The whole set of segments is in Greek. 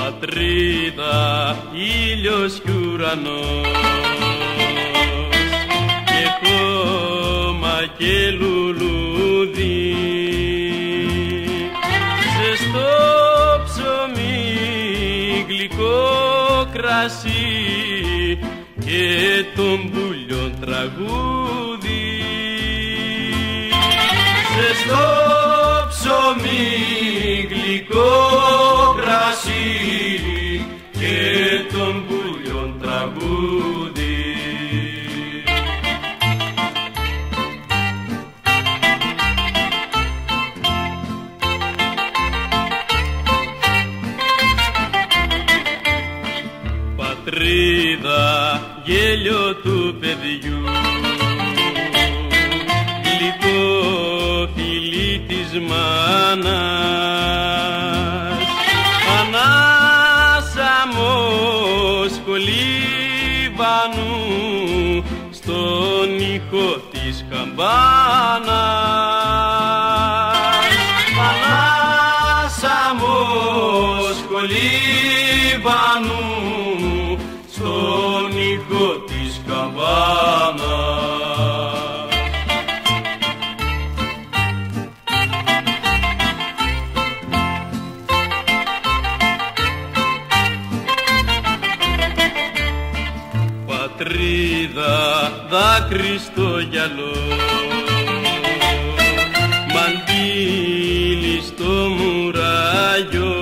πατρίδα, ήλιος κι ουρανός και χώμα και λουλούδι, ζεστό ψωμί, γλυκό κρασί και των πουλιών τραγούδι. Ζεστό ψωμί, γλυκό κρασί και των πουλιών τραγούδι. Πατρίδα, γέλιο του παιδιού, γλυκό φιλί της μάνας, ανάσαμος κολύβανου στον ήχο της καμπάνας. Ανάσαμος κολύβανου στον ήχο της καμπάνας. Πατρίδα, δάκρυ στο γυαλό, μαντίλι στο μουράγιο,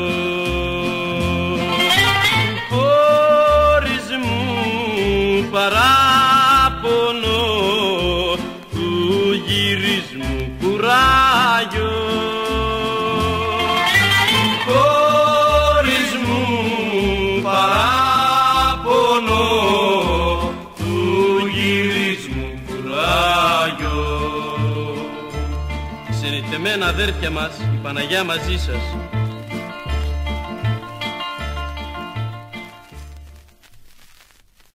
παράπονο του γυρισμού κουράγιο, του χωρισμού παράπονο του γυρισμού κουράγιο. Συνηθεμένα αδέρφια μας, η Παναγιά μαζί σας.